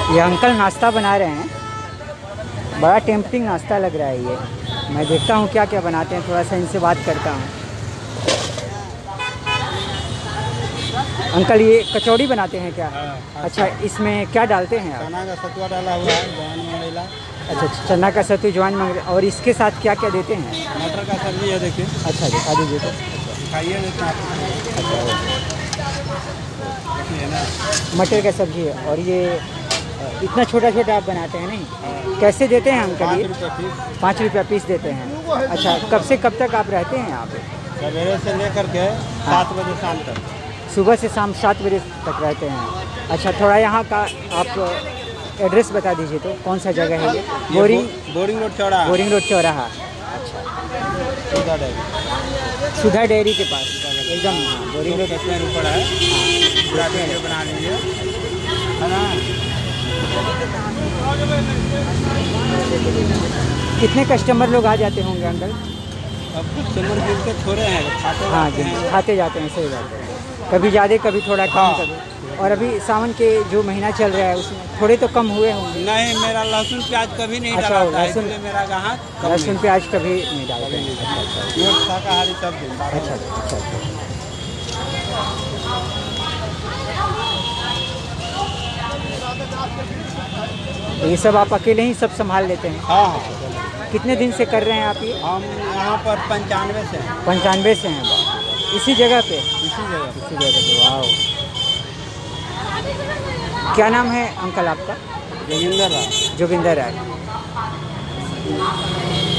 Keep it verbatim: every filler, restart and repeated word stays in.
ये अंकल नाश्ता बना रहे हैं, बड़ा टेम्पटिंग नाश्ता लग रहा है ये। मैं देखता हूँ क्या क्या बनाते हैं, थोड़ा सा इनसे बात करता हूँ। अंकल ये कचौड़ी बनाते हैं क्या? हाँ, अच्छा, इसमें क्या डालते हैं आप? चना का सतुआ डाला हुआ है, जवान मंगरेला। अच्छा, चना का सत्तू, जवान मंगरे, और इसके साथ क्या क्या देते हैं? मटर का सब्जी है, देखिए। अच्छा, दिखा दीजिए तो। खाइए देखिए आप। देखिए ना, मटर का सब्जी है, और ये इतना छोटा छोटा आप बनाते हैं नहीं? कैसे देते हैं अंकल पाँच ये? रुपये पीस। पाँच रुपया पीस देते हैं। अच्छा, कब से कब तक आप रहते हैं यहाँ पे? सवेरे से लेकर के सात बजे शाम तक। सुबह से शाम सात बजे तक रहते हैं। अच्छा, थोड़ा यहाँ का आप एड्रेस बता दीजिए तो, कौन सा जगह है ये? बोरिंग बोरिंग रोड चौराहा। बोरिंग रोड चौराहा। अच्छा, सुधा डेयरी। सुधा डेयरी के पास एकदम। हाँ, बोरिंग रोड कितने ऊपर है? पूरा वीडियो बना लीजिए, है ना। कितने कस्टमर लोग आ जाते होंगे अंकल? अब कस्टमर मिलते थोड़े हैं, खाते हाँ जाते जी, हैं। खाते जाते हैं, सही बात है। कभी ज़्यादा कभी थोड़ा कम, हाँ। कभी। और अभी सावन के जो महीना चल रहा है उसमें थोड़े तो कम हुए होंगे। नहीं, मेरा लहसुन प्याज कभी नहीं अच्छा, डालता है, लहसुन- इसलिए मेरा ग्राहक कम लहसुन नहीं। प्याज कभी नहीं डालते हैं। अच्छा अच्छा प्योर शाकाहारी सब्जी। अच्छा अच्छा अच्छा अच्छा। तो ये सब आप अकेले ही सब संभाल लेते हैं? हाँ हाँ, कितने दिन से कर रहे हैं आप ये? हम यहाँ पर पंचानवे से हैं, पंचानवे से हैं। वाह। इसी जगह पे? इसी जगह। इसी जगह पे। वाह। क्या नाम है अंकल आपका? जोगिंदर राव। जोगिंदर राय।